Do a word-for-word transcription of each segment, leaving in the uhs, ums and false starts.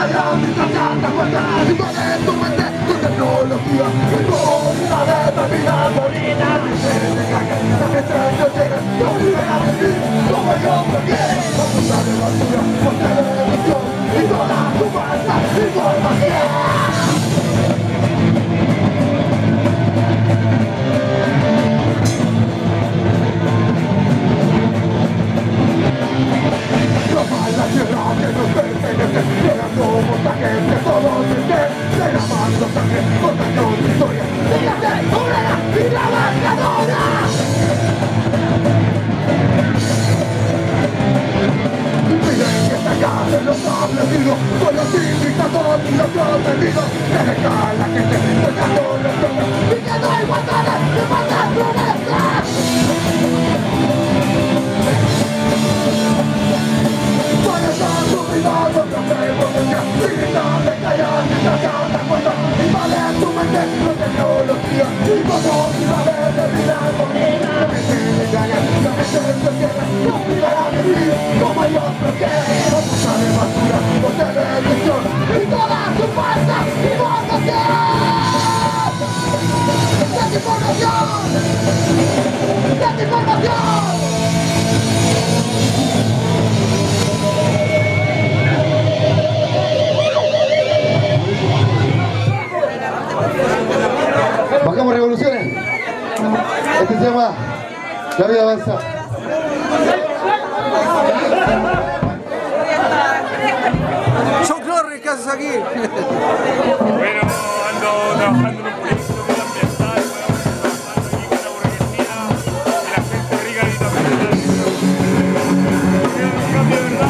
Bajamos revoluciones. Este se llama La Vida Avanza. Yo Glory, ¿qué haces aquí? Bueno, ando trabajando en un proyecto medioambiental, trabajando aquí con la burguesía, de la gente rica y también un cambio de verdad.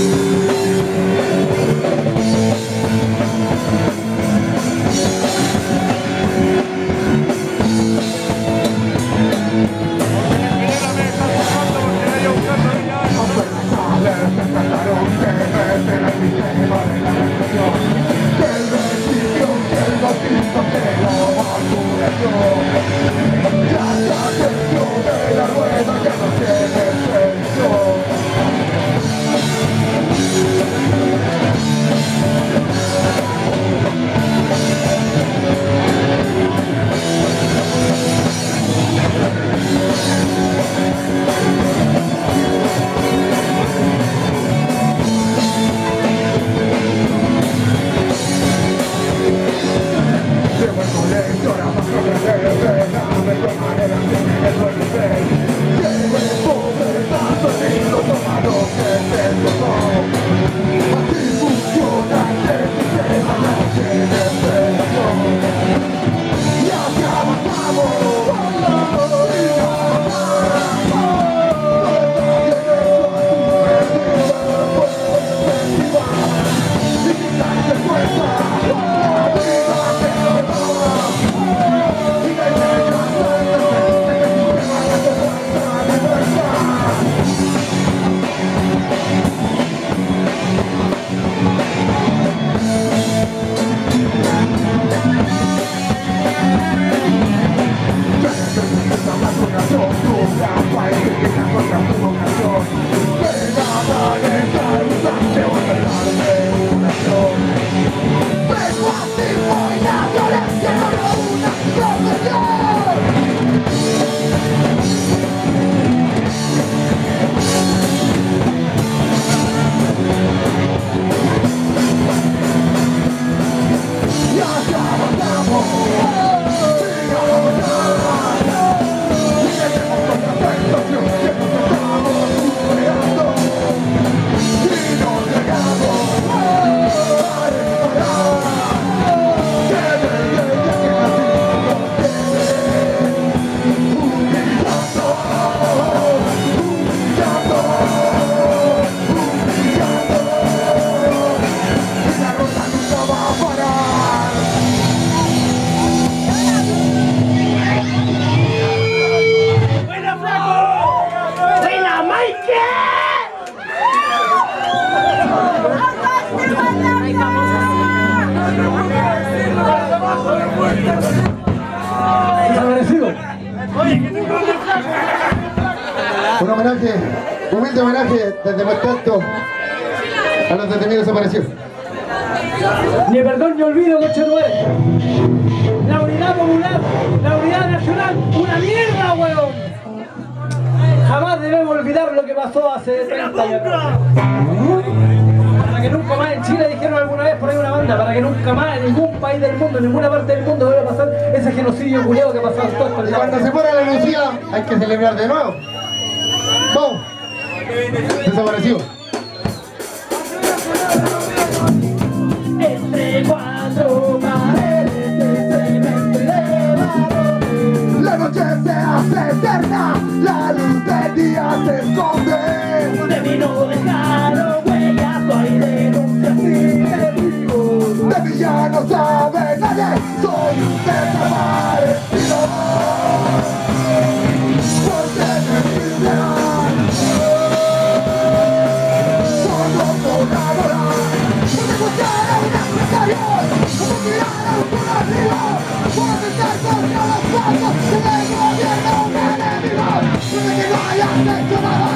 Un homenaje, humilde homenaje desde Puerto a los detenidos desaparecidos. Ni perdón ni olvido, conchetumare. La unidad popular, la unidad nacional, una mierda, weón. Jamás debemos olvidar lo que pasó hace treinta años. Para que nunca más en Chile, dijeron alguna vez por ahí una banda, para que nunca más en ningún país del mundo, en ninguna parte del mundo vuelva a pasar ese genocidio culiado que pasó en todo esto. Y cuando se fuera la Lucía, hay que celebrar de nuevo. Vamos. Desaparecido. Entre cuatro paredes de cemento y de barro, La noche se hace eterna, la luz del día se esconde. de mí no dejaron huellas, no hay denuncias ni testigos. De mí ya no sabe nadie, soy un desaparecido. Porque me miran, solo por adorar. Porque escuchar a un empresario, como tirar a un culo arriba. Por pensar contra los pasos, que del gobierno un enemigo. Desde que no hayas hecho nada.